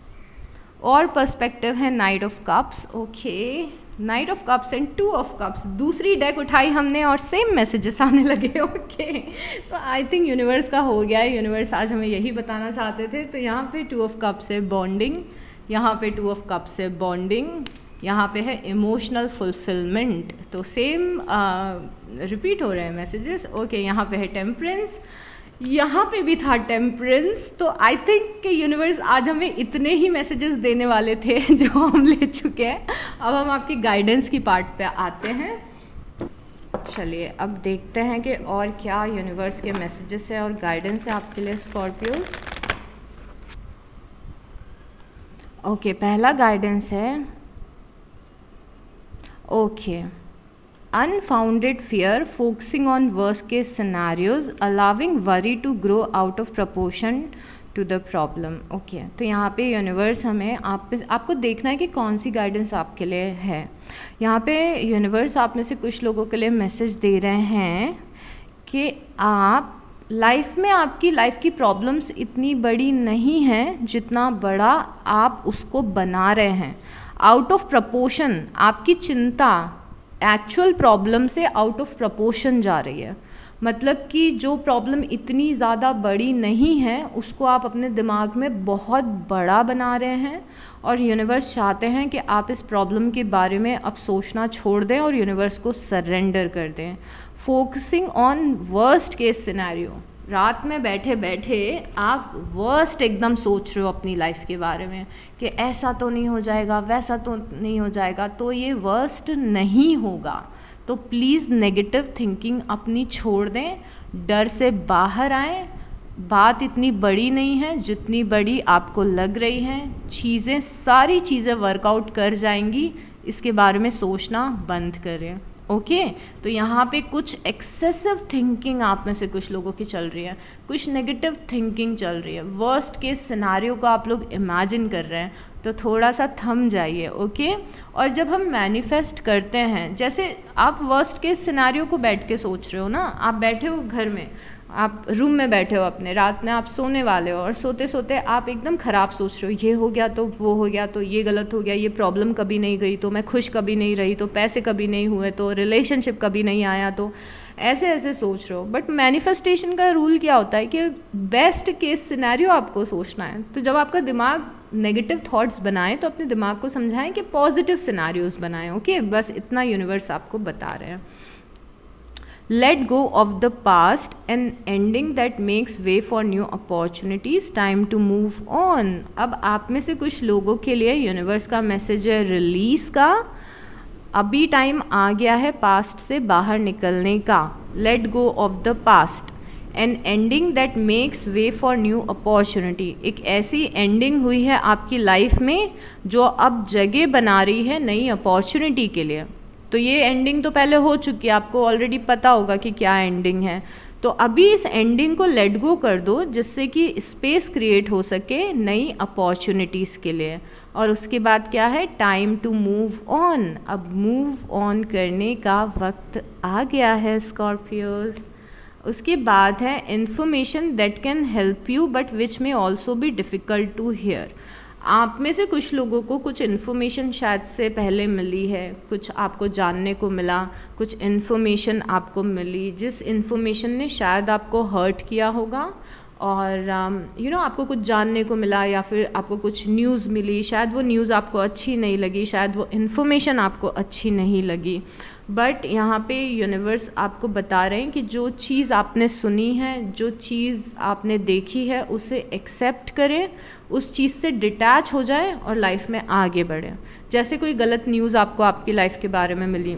Speaker 1: और पर्सपेक्टिव है knight of cups. Okay, knight of cups and 2 of cups. दूसरी डेक उठाई हमने और सेम मैसेजेस आने लगे। ओके, तो आई थिंक यूनिवर्स का हो गया है, यूनिवर्स आज हमें यही बताना चाहते थे। तो यहाँ पे 2 ऑफ कप्स है बॉन्डिंग, यहाँ पे 2 ऑफ कप्स है बॉन्डिंग, यहाँ पे है इमोशनल फुलफिलमेंट। तो सेम रिपीट हो रहे हैं मैसेजेस। ओके, यहाँ पे है टेम्परेंस, यहाँ पे भी था टेम्परेंस। तो आई थिंक कि यूनिवर्स आज हमें इतने ही मैसेजेस देने वाले थे जो हम ले चुके हैं। अब हम आपकी गाइडेंस की पार्ट पे आते हैं। चलिए अब देखते हैं कि और क्या यूनिवर्स के मैसेजेस है और गाइडेंस है आपके लिए स्कॉर्पियोज। ओके, पहला गाइडेंस है okay, unfounded fear, focusing on worst case scenarios, allowing worry to grow out of proportion to the problem। Okay, तो यहाँ पे यूनिवर्स हमें आपको देखना है कि कौन सी गाइडेंस आपके लिए है। यहाँ पे यूनिवर्स आप में से कुछ लोगों के लिए मैसेज दे रहे हैं कि आप लाइफ में आपकी लाइफ की प्रॉब्लम्स इतनी बड़ी नहीं हैं जितना बड़ा आप उसको बना रहे हैं। आउट ऑफ प्रपोर्शन आपकी चिंता एक्चुअल प्रॉब्लम से आउट ऑफ प्रपोर्शन जा रही है। मतलब कि जो प्रॉब्लम इतनी ज़्यादा बड़ी नहीं है उसको आप अपने दिमाग में बहुत बड़ा बना रहे हैं, और यूनिवर्स चाहते हैं कि आप इस प्रॉब्लम के बारे में अब सोचना छोड़ दें और यूनिवर्स को सरेंडर कर दें। Focusing on worst case scenario, रात में बैठे बैठे आप वर्स्ट एकदम सोच रहे हो अपनी लाइफ के बारे में कि ऐसा तो नहीं हो जाएगा, वैसा तो नहीं हो जाएगा, तो ये वर्स्ट नहीं होगा। तो प्लीज़ नेगेटिव थिंकिंग अपनी छोड़ दें, डर से बाहर आएं। बात इतनी बड़ी नहीं है जितनी बड़ी आपको लग रही है। चीज़ें, सारी चीज़ें वर्कआउट कर जाएंगी, इसके बारे में सोचना बंद करें। ओके तो यहाँ पे कुछ एक्सेसिव थिंकिंग आप में से कुछ लोगों की चल रही है, कुछ नेगेटिव थिंकिंग चल रही है, वर्स्ट केस सिनारियो को आप लोग इमेजिन कर रहे हैं, तो थोड़ा सा थम जाइए। ओके और जब हम मैनिफेस्ट करते हैं, जैसे आप वर्स्ट केस सिनारियो को बैठ के सोच रहे हो ना, आप बैठे हो घर में, आप रूम में बैठे हो अपने, रात में आप सोने वाले हो और सोते सोते आप एकदम ख़राब सोच रहे हो, ये हो गया तो वो हो गया तो ये गलत हो गया, ये प्रॉब्लम कभी नहीं गई तो मैं खुश कभी नहीं रही, तो पैसे कभी नहीं हुए, तो रिलेशनशिप कभी नहीं आया, तो ऐसे ऐसे सोच रहे हो। बट मैनिफेस्टेशन का रूल क्या होता है कि बेस्ट केस सिनेरियो आपको सोचना है। तो जब आपका दिमाग नेगेटिव थॉट्स बनाए तो अपने दिमाग को समझाएं कि पॉजिटिव सिनेरियोज बनाएं। ओके बस इतना यूनिवर्स आपको बता रहे हैं। Let go of the past, an ending that makes way for new opportunities, time to move on। अब आप में से कुछ लोगों के लिए यूनिवर्स का मैसेज है रिलीज का। अभी टाइम आ गया है पास्ट से बाहर निकलने का। Let go of the past, an ending that makes way for new opportunity। एक ऐसी एंडिंग हुई है आपकी लाइफ में जो अब जगह बना रही है नई अपॉर्चुनिटी के लिए। तो ये एंडिंग तो पहले हो चुकी है, आपको ऑलरेडी पता होगा कि क्या एंडिंग है। तो अभी इस एंडिंग को लेट गो कर दो जिससे कि स्पेस क्रिएट हो सके नई अपॉर्चुनिटीज़ के लिए। और उसके बाद क्या है, टाइम टू मूव ऑन। अब मूव ऑन करने का वक्त आ गया है स्कॉर्पियोज। उसके बाद है information that can help you but which may also be difficult to hear. आप में से कुछ लोगों को कुछ इन्फॉर्मेशन शायद से पहले मिली है, कुछ आपको जानने को मिला, कुछ इन्फॉर्मेशन आपको मिली जिस इन्फॉर्मेशन ने शायद आपको हर्ट किया होगा, और आपको कुछ जानने को मिला या फिर आपको कुछ न्यूज़ मिली, शायद वो न्यूज़ आपको अच्छी नहीं लगी, शायद वो इन्फॉर्मेशन आपको अच्छी नहीं लगी। बट यहाँ पे यूनिवर्स आपको बता रहे हैं कि जो चीज़ आपने सुनी है, जो चीज़ आपने देखी है, उसे एक्सेप्ट करें, उस चीज़ से डिटैच हो जाए और लाइफ में आगे बढ़ें। जैसे कोई गलत न्यूज़ आपको आपकी लाइफ के बारे में मिली,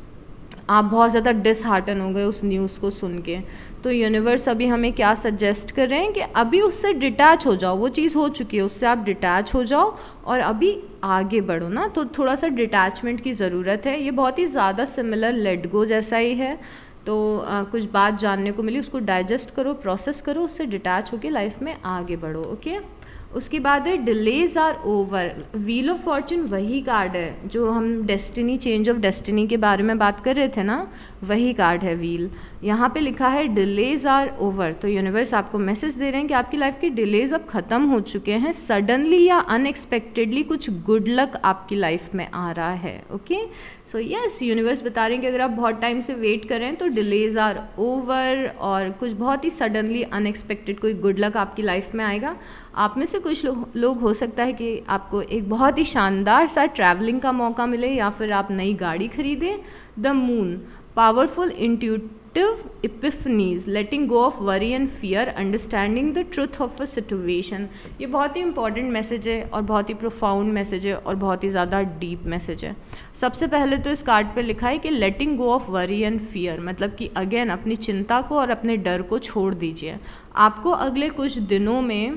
Speaker 1: आप बहुत ज़्यादा डिसहार्टन हो गए उस न्यूज़ को सुन के, तो यूनिवर्स अभी हमें क्या सजेस्ट कर रहे हैं कि अभी उससे डिटैच हो जाओ। वो चीज़ हो चुकी है, उससे आप डिटैच हो जाओ और अभी आगे बढ़ो ना। तो थोड़ा सा डिटैचमेंट की ज़रूरत है। ये बहुत ही ज़्यादा सिमिलर लेट गो जैसा ही है। तो कुछ बात जानने को मिली, उसको डाइजेस्ट करो, प्रोसेस करो, उससे डिटैच होकर लाइफ में आगे बढ़ो। ओके उसके बाद है delays are over. Wheel of fortune वही कार्ड है जो हम डेस्टिनी, चेंज ऑफ डेस्टिनी के बारे में बात कर रहे थे ना, वही कार्ड है व्हील। यहाँ पे लिखा है डिलेज आर ओवर। तो यूनिवर्स आपको मैसेज दे रहे हैं कि आपकी लाइफ के डिलेज अब ख़त्म हो चुके हैं। सडनली या अनएक्सपेक्टेडली कुछ गुड लक आपकी लाइफ में आ रहा है। ओके सो यस, यूनिवर्स बता रहे हैं कि अगर आप बहुत टाइम से वेट करें तो डिलेज आर ओवर, और कुछ बहुत ही सडनली अनएक्सपेक्टेड कोई गुड लक आपकी लाइफ में आएगा। आप में से कुछ लोग हो सकता है कि आपको एक बहुत ही शानदार सा ट्रैवलिंग का मौका मिले, या फिर आप नई गाड़ी खरीदें। The moon, powerful intuitive epiphanies, letting go of worry and fear, understanding the truth of a situation. ये बहुत ही इंपॉर्टेंट मैसेज है और बहुत ही प्रोफाउंड मैसेज है और बहुत ही ज़्यादा डीप मैसेज है। सबसे पहले तो इस कार्ड पे लिखा है कि letting go of worry and fear, मतलब कि अगेन अपनी चिंता को और अपने डर को छोड़ दीजिए। आपको अगले कुछ दिनों में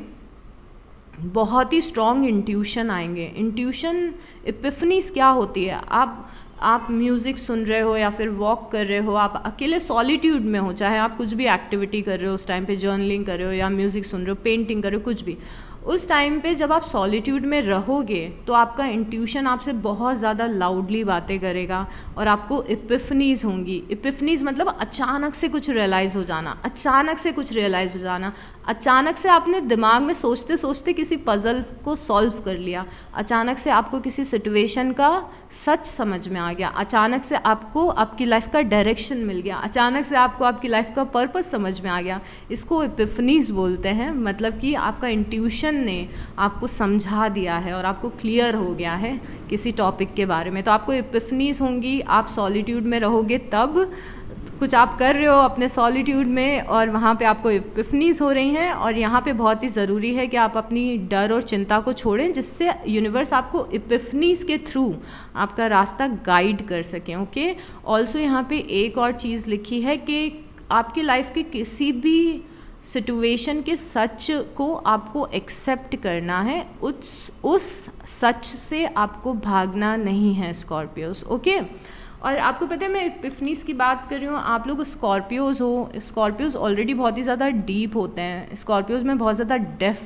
Speaker 1: बहुत ही स्ट्रॉन्ग इंट्यूशन आएंगे। इंट्यूशन इपिफनीज क्या होती है, आप म्यूज़िक सुन रहे हो या फिर वॉक कर रहे हो, आप अकेले सॉलिट्यूड में हो, चाहे आप कुछ भी एक्टिविटी कर रहे हो उस टाइम पे, जर्नलिंग कर रहे हो या म्यूज़िक सुन रहे हो, पेंटिंग कर रहे हो, कुछ भी, उस टाइम पे जब आप सॉलिट्यूड में रहोगे तो आपका इंट्यूशन आपसे बहुत ज़्यादा लाउडली बातें करेगा और आपको इपिफनीज होंगी। इपिफनीज मतलब अचानक से कुछ रियलाइज़ हो जाना, अचानक से कुछ रियलाइज़ हो जाना, अचानक से आपने दिमाग में सोचते सोचते किसी पज़ल को सॉल्व कर लिया, अचानक से आपको किसी सिचुएशन का सच समझ में आ गया, अचानक से आपको आपकी लाइफ का डायरेक्शन मिल गया, अचानक से आपको आपकी लाइफ का पर्पस समझ में आ गया। इसको एपिफनीज बोलते हैं। मतलब कि आपका इंट्यूशन ने आपको समझा दिया है और आपको क्लियर हो गया है किसी टॉपिक के बारे में, तो आपको एपिफनीज होंगी। आप सॉलिट्यूड में रहोगे तब कुछ आप कर रहे हो अपने सॉलिट्यूड में और वहाँ पे आपको एपिफनीज हो रही हैं। और यहाँ पे बहुत ही ज़रूरी है कि आप अपनी डर और चिंता को छोड़ें, जिससे यूनिवर्स आपको एपिफनीज के थ्रू आपका रास्ता गाइड कर सकें। ओके, ऑल्सो यहाँ पे एक और चीज़ लिखी है कि आपकी लाइफ के किसी भी सिचुएशन के सच को आपको एक्सेप्ट करना है, उस सच से आपको भागना नहीं है स्कॉर्पियोस। ओके, और आपको पता है मैं एपिफनीज की बात कर रही हूँ, आप लोग स्कॉर्पियोज हो, स्कॉर्पियोज ऑलरेडी बहुत ही ज़्यादा डीप होते हैं, स्कॉर्पियोज में बहुत ज़्यादा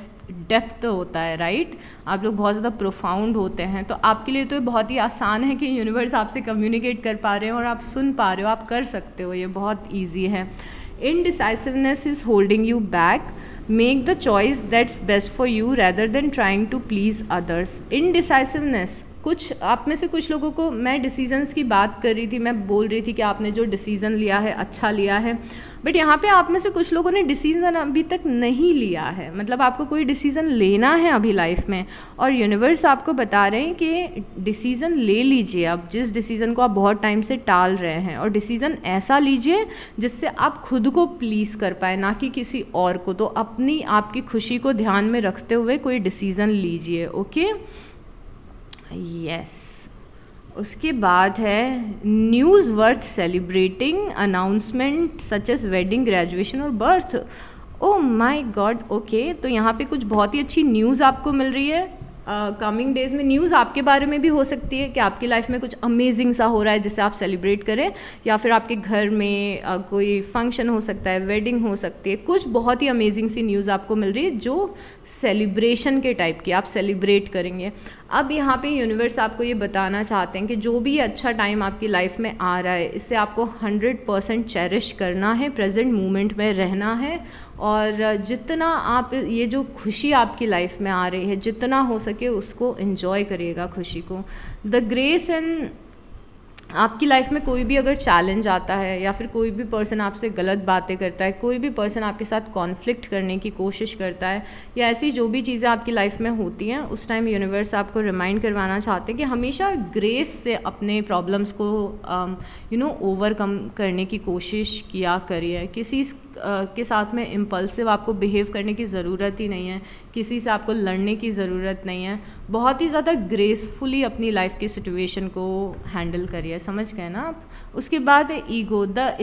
Speaker 1: डेप्थ होता है, राइट। आप लोग बहुत ज़्यादा प्रोफाउंड होते हैं, तो आपके लिए तो बहुत ही आसान है कि यूनिवर्स आपसे कम्युनिकेट कर पा रहे हैं और आप सुन पा रहे हो, आप कर सकते हो, ये बहुत ईजी है। Indecisiveness is holding you back. Make the choice that's best for you rather than trying to please others. Indecisiveness, कुछ आप में से कुछ लोगों को, मैं डिसीजंस की बात कर रही थी, मैं बोल रही थी कि आपने जो डिसीज़न लिया है अच्छा लिया है, बट यहाँ पे आप में से कुछ लोगों ने डिसीज़न अभी तक नहीं लिया है। मतलब आपको कोई डिसीज़न लेना है अभी लाइफ में और यूनिवर्स आपको बता रहे हैं कि डिसीज़न ले लीजिए अब, जिस डिसीज़न को आप बहुत टाइम से टाल रहे हैं, और डिसीज़न ऐसा लीजिए जिससे आप खुद को प्लीज़ कर पाए, ना कि किसी और को। तो अपनी आपकी खुशी को ध्यान में रखते हुए कोई डिसीज़न लीजिए। Okay, yes. उसके बाद है news worth celebrating, announcement such as wedding, graduation और birth. Oh my god, okay, तो यहाँ पे कुछ बहुत ही अच्छी न्यूज़ आपको मिल रही है कमिंग डेज में। न्यूज़ आपके बारे में भी हो सकती है कि आपकी लाइफ में कुछ अमेजिंग सा हो रहा है जिससे आप सेलिब्रेट करें, या फिर आपके घर में कोई फंक्शन हो सकता है, वेडिंग हो सकती है, कुछ बहुत ही अमेजिंग सी न्यूज़ आपको मिल रही है जो सेलिब्रेशन के टाइप की, आप सेलिब्रेट करेंगे। अब यहाँ पे यूनिवर्स आपको ये बताना चाहते हैं कि जो भी अच्छा टाइम आपकी लाइफ में आ रहा है, इससे आपको 100% चेरिश करना है, प्रेजेंट मोमेंट में रहना है, और जितना आप ये जो खुशी आपकी लाइफ में आ रही है, जितना हो सके उसको एंजॉय करिएगा खुशी को। द ग्रेस एंड आपकी लाइफ में कोई भी अगर चैलेंज आता है, या फिर कोई भी पर्सन आपसे गलत बातें करता है, कोई भी पर्सन आपके साथ कॉन्फ्लिक्ट करने की कोशिश करता है, या ऐसी जो भी चीज़ें आपकी लाइफ में होती हैं, उस टाइम यूनिवर्स आपको रिमाइंड करवाना चाहते हैं कि हमेशा ग्रेस से अपने प्रॉब्लम्स को ओवरकम करने की कोशिश किया करिए। किसी के साथ में इम्पल्सिव आपको बिहेव करने की ज़रूरत ही नहीं है, किसी से आपको लड़ने की ज़रूरत नहीं है, बहुत ही ज़्यादा ग्रेसफुली अपनी लाइफ की सिचुएशन को हैंडल करिए, समझ गए ना आप। उसके बाद है ego, the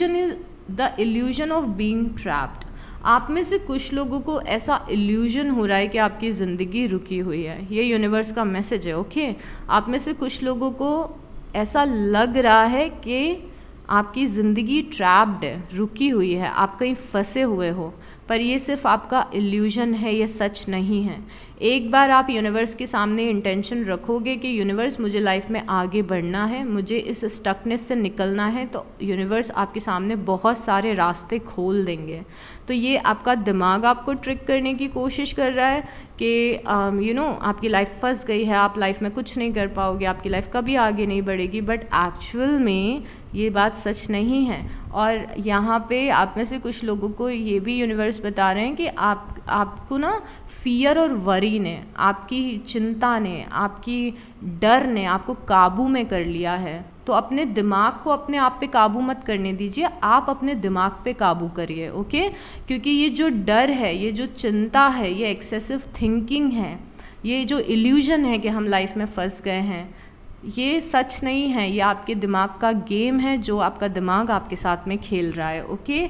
Speaker 1: illusion of being trapped. आप में से कुछ लोगों को ऐसा इल्यूजन हो रहा है कि आपकी ज़िंदगी रुकी हुई है, ये यूनिवर्स का मैसेज है। ओके, आप में से कुछ लोगों को ऐसा लग रहा है कि आपकी ज़िंदगी ट्रैप्ड है, रुकी हुई है, आप कहीं फंसे हुए हो, पर ये सिर्फ आपका इल्यूजन है, ये सच नहीं है। एक बार आप यूनिवर्स के सामने इंटेंशन रखोगे कि यूनिवर्स मुझे लाइफ में आगे बढ़ना है, मुझे इस स्टकनेस से निकलना है, तो यूनिवर्स आपके सामने बहुत सारे रास्ते खोल देंगे। तो ये आपका दिमाग आपको ट्रिक करने की कोशिश कर रहा है कि आपकी लाइफ फंस गई है, आप लाइफ में कुछ नहीं कर पाओगे, आपकी लाइफ कभी आगे नहीं बढ़ेगी, बट एक्चुअल में ये बात सच नहीं है। और यहाँ पे आप में से कुछ लोगों को ये भी यूनिवर्स बता रहे हैं कि आपको ना फियर और वरी ने, आपकी चिंता ने, आपकी डर ने आपको काबू में कर लिया है। तो अपने दिमाग को अपने आप पे काबू मत करने दीजिए, आप अपने दिमाग पे काबू करिए। ओके, क्योंकि ये जो डर है, ये जो चिंता है, ये एक्सेसिव थिंकिंग है, ये जो इल्यूजन है कि हम लाइफ में फंस गए हैं, ये सच नहीं है, ये आपके दिमाग का गेम है जो आपका दिमाग आपके साथ में खेल रहा है। Okay,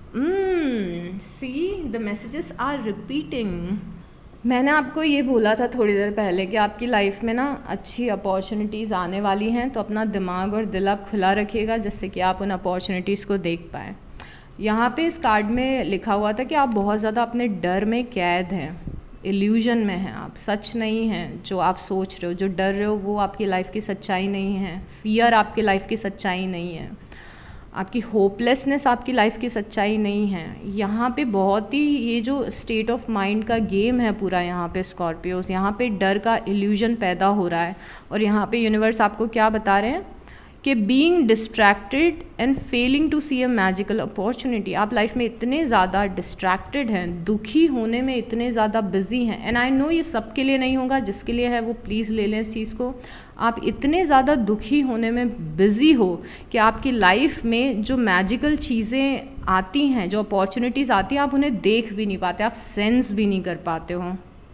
Speaker 1: see the messages are repeating. मैंने आपको ये बोला था थोड़ी देर पहले कि आपकी लाइफ में ना अच्छी अपॉर्चुनिटीज़ आने वाली हैं, तो अपना दिमाग और दिल आप खुला रखिएगा जिससे कि आप उन अपॉर्चुनिटीज़ को देख पाएँ। यहाँ पे इस कार्ड में लिखा हुआ था कि आप बहुत ज़्यादा अपने डर में कैद हैं, इल्यूजन में हैं आप, सच नहीं है जो आप सोच रहे हो, जो डर रहे हो वो आपकी लाइफ की सच्चाई नहीं है, फियर आपकी लाइफ की सच्चाई नहीं है, आपकी होपलेसनेस आपकी लाइफ की सच्चाई नहीं है। यहाँ पे बहुत ही ये जो स्टेट ऑफ माइंड का गेम है पूरा, यहाँ पे स्कॉर्पियोस, यहाँ पे डर का इल्यूजन पैदा हो रहा है। और यहाँ पे यूनिवर्स आपको क्या बता रहे हैं कि being distracted and failing to see a magical opportunity, आप लाइफ में इतने ज़्यादा डिस्ट्रैक्टेड हैं, दुखी होने में इतने ज़्यादा बिजी हैं। एंड आई नो ये सबके लिए नहीं होगा, जिसके लिए है वो प्लीज़ ले लें इस चीज़ को। आप इतने ज़्यादा दुखी होने में बिज़ी हो कि आपकी लाइफ में जो मैजिकल चीज़ें आती हैं, जो अपॉर्चुनिटीज़ आती हैं, आप उन्हें देख भी नहीं पाते, आप सेंस भी नहीं कर पाते हो।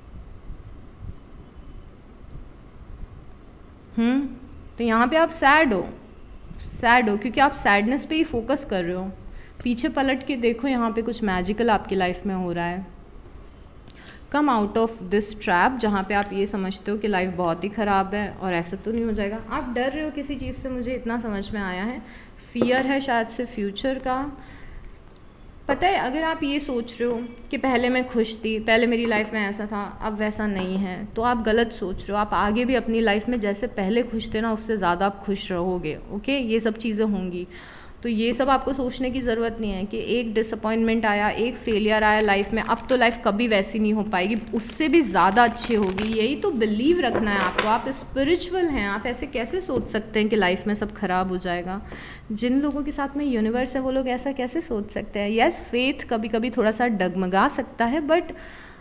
Speaker 1: तो यहाँ पे आप सैड हो क्योंकि आप सैडनेस पे ही फोकस कर रहे हो। पीछे पलट के देखो, यहाँ पे कुछ मैजिकल आपकी लाइफ में हो रहा है। Come out of this trap, जहाँ पे आप ये समझते हो कि लाइफ बहुत ही ख़राब है और ऐसा तो नहीं हो जाएगा। आप डर रहे हो किसी चीज़ से, मुझे इतना समझ में आया है। फियर है शायद से फ्यूचर का। पता है, अगर आप ये सोच रहे हो कि पहले मैं खुश थी, पहले मेरी लाइफ में ऐसा था, अब वैसा नहीं है, तो आप गलत सोच रहे हो। आप आगे भी अपनी लाइफ में जैसे पहले खुश थे ना, उससे ज़्यादा आप खुश रहोगे। ओके, ये सब चीज़ें होंगी। तो ये सब आपको सोचने की ज़रूरत नहीं है कि एक डिसअपॉइंटमेंट आया, एक फेलियर आया लाइफ में, अब तो लाइफ कभी वैसी नहीं हो पाएगी, उससे भी ज़्यादा अच्छी होगी। यही तो बिलीव रखना है आपको। आप स्पिरिचुअल हैं, आप ऐसे कैसे सोच सकते हैं कि लाइफ में सब खराब हो जाएगा। जिन लोगों के साथ में यूनिवर्स है वो लोग ऐसा कैसे सोच सकते हैं। यस, फेथ कभी कभी थोड़ा सा डगमगा सकता है, बट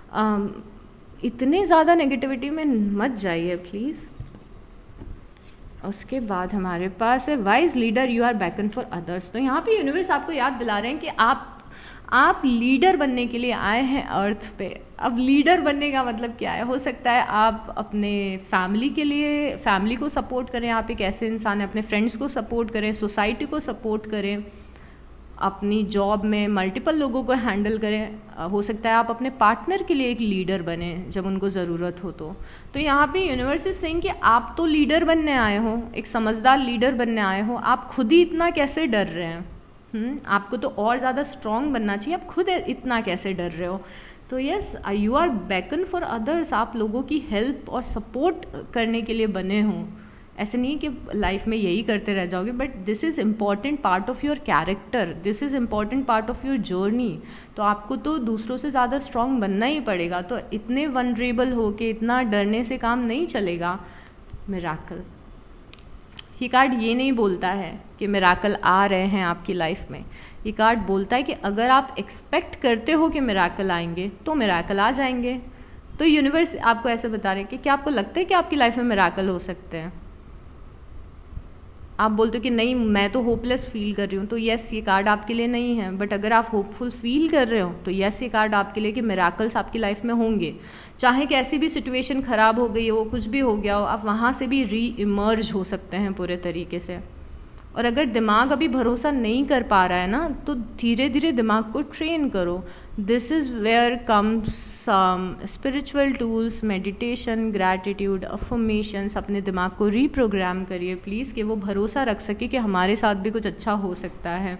Speaker 1: इतने ज़्यादा नेगेटिविटी में मत जाइए प्लीज़। उसके बाद हमारे पास है wise leader, you are beacon for others. तो यहाँ पे यूनिवर्स आपको याद दिला रहे हैं कि आप लीडर बनने के लिए आए हैं अर्थ पे। अब लीडर बनने का मतलब क्या है? हो सकता है आप अपने फैमिली के लिए, फैमिली को सपोर्ट करें, आप एक ऐसे इंसान हैं, अपने फ्रेंड्स को सपोर्ट करें, सोसाइटी को सपोर्ट करें, अपनी जॉब में मल्टीपल लोगों को हैंडल करें। हो सकता है आप अपने पार्टनर के लिए एक लीडर बने जब उनको ज़रूरत हो। तो यहाँ पे यूनिवर्स इज सेइंग कि आप तो लीडर बनने आए हो, एक समझदार लीडर बनने आए हो, आप खुद ही इतना कैसे डर रहे हैं? आपको तो और ज़्यादा स्ट्रॉन्ग बनना चाहिए, आप खुद इतना कैसे डर रहे हो? तो yes, you are beacon for others, आप लोगों की हेल्प और सपोर्ट करने के लिए बने हो। ऐसे नहीं कि लाइफ में यही करते रह जाओगे, but this is important part of your character, this is important part of your journey. तो आपको तो दूसरों से ज़्यादा स्ट्रॉन्ग बनना ही पड़ेगा। तो इतने वनरेबल हो के इतना डरने से काम नहीं चलेगा। मिराकल, ये कार्ड ये नहीं बोलता है कि मिराकल आ रहे हैं आपकी लाइफ में। ये कार्ड बोलता है कि अगर आप एक्सपेक्ट करते हो कि मिराकल आएंगे तो मिराकल आ जाएंगे। तो यूनिवर्स आपको ऐसे बता रहे हैं कि क्या आपको लगता है कि आपकी लाइफ में मिराकल हो सकते हैं? आप बोलते हो कि नहीं, मैं तो होपलेस फील कर रही हूँ, तो यस, ये कार्ड आपके लिए नहीं है। बट अगर आप होपफुल फील कर रहे हो तो यस, ये कार्ड आपके लिए कि मिराकल्स आपकी लाइफ में होंगे। चाहे कैसी भी सिचुएशन ख़राब हो गई हो, कुछ भी हो गया हो, आप वहाँ से भी री इमर्ज हो सकते हैं पूरे तरीके से। और अगर दिमाग अभी भरोसा नहीं कर पा रहा है ना, तो धीरे धीरे दिमाग को ट्रेन करो। This is where comes spiritual tools, meditation, gratitude, affirmations. अपने दिमाग को रीप्रोग्राम करिए प्लीज़, कि वो भरोसा रख सके कि हमारे साथ भी कुछ अच्छा हो सकता है।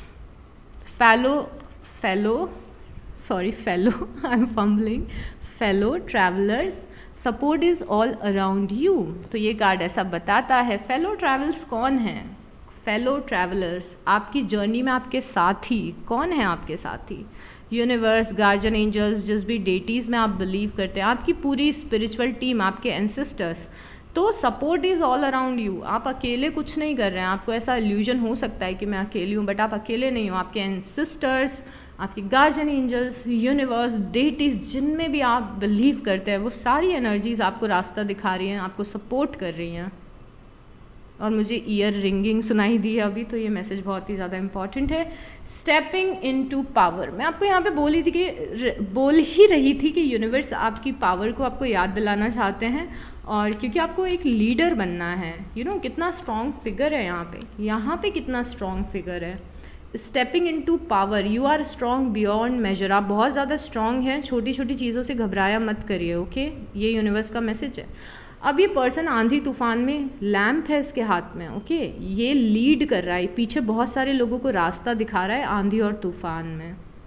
Speaker 1: Fellow I am fumbling. Fellow travellers, support is all around you. तो ये कार्ड ऐसा बताता है। फेलो ट्रैवल्स कौन हैं? फेलो ट्रैवलर्स आपकी जर्नी में आपके साथी। कौन है आपके साथी? यूनिवर्स, गार्जियन एंजल्स, जिस भी डेटीज़ में आप बिलीव करते हैं, आपकी पूरी स्पिरिचुअल टीम, आपके एंसेस्टर्स। तो support is all around you. आप अकेले कुछ नहीं कर रहे हैं। आपको ऐसा इल्यूजन हो सकता है कि मैं अकेली हूँ, बट आप अकेले नहीं हो। आपके एंसेस्टर्स, आपके गार्जियन एंजल्स, यूनिवर्स, डेटीज़, जिनमें भी आप बिलीव करते हैं, वो सारी एनर्जीज़ आपको रास्ता दिखा रही हैं, आपको सपोर्ट कर रही हैं। और मुझे ईयर रिंगिंग सुनाई दी है अभी, तो ये मैसेज बहुत ही ज़्यादा इंपॉर्टेंट है। स्टेपिंग इनटू पावर, मैं आपको यहाँ पे बोल ही रही थी कि यूनिवर्स आपकी पावर को आपको याद दिलाना चाहते हैं। और क्योंकि आपको एक लीडर बनना है, कितना स्ट्रॉन्ग फिगर है यहाँ पे कितना स्ट्रॉन्ग फिगर है। Stepping into power, you are strong beyond measure. आप बहुत ज़्यादा स्ट्रॉन्ग हैं, छोटी छोटी चीज़ों से घबराया मत करिए। ओके, ये यूनिवर्स का मैसेज है। अब ये पर्सन आंधी तूफान में, लैंप है इसके हाथ में। ओके, ये लीड कर रहा है, पीछे बहुत सारे लोगों को रास्ता दिखा रहा है आंधी और तूफान में।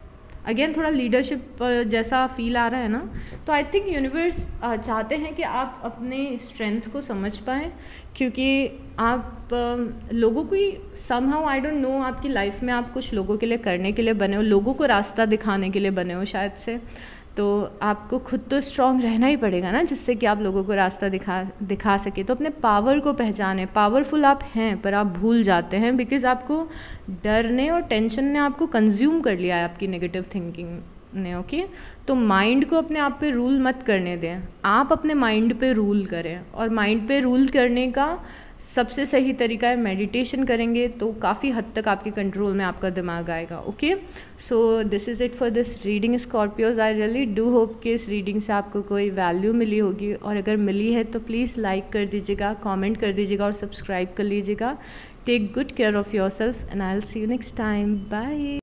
Speaker 1: अगेन थोड़ा लीडरशिप जैसा फील आ रहा है ना, तो आई थिंक यूनिवर्स चाहते हैं कि आप अपने स्ट्रेंथ को समझ पाएँ, क्योंकि आप लोगों को समहाउ आई डोंट नो आपकी लाइफ में आप कुछ लोगों के लिए करने के लिए बने हो, लोगों को रास्ता दिखाने के लिए बने हो शायद से। तो आपको खुद तो स्ट्रॉन्ग रहना ही पड़ेगा ना, जिससे कि आप लोगों को रास्ता दिखा सके। तो अपने पावर को पहचाने। पावरफुल आप हैं पर आप भूल जाते हैं, बिकॉज आपको डर ने और टेंशन ने आपको कंज्यूम कर लिया है, आपकी नेगेटिव थिंकिंग ने। ओके, तो माइंड को अपने आप पे रूल मत करने दें, आप अपने माइंड पे रूल करें। और माइंड पे रूल करने का सबसे सही तरीका है मेडिटेशन करेंगे तो काफ़ी हद तक आपके कंट्रोल में आपका दिमाग आएगा। Okay, so this is it for this reading Scorpios. I really do hope कि इस रीडिंग से आपको कोई वैल्यू मिली होगी, और अगर मिली है तो प्लीज़ लाइक कर दीजिएगा, कमेंट कर दीजिएगा और सब्सक्राइब कर लीजिएगा। Take good care of yourself and I will see you next time. Bye.